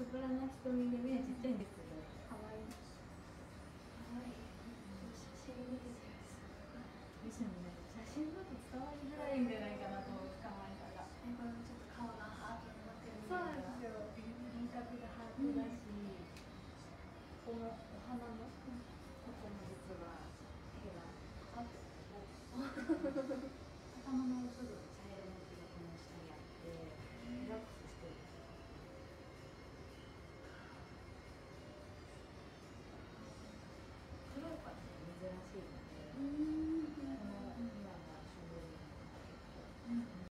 桜の瞳で目ちっちゃいんですけど、可愛い。 可愛い。写真見ててですよね。写真だと伝わりづらいんじゃないかなと思う、可愛さが。 これもちょっと顔がハートになってるみそうたいな。 なんですよ。輪郭がハートだし、このお花のここも実は手があって、頭の部分。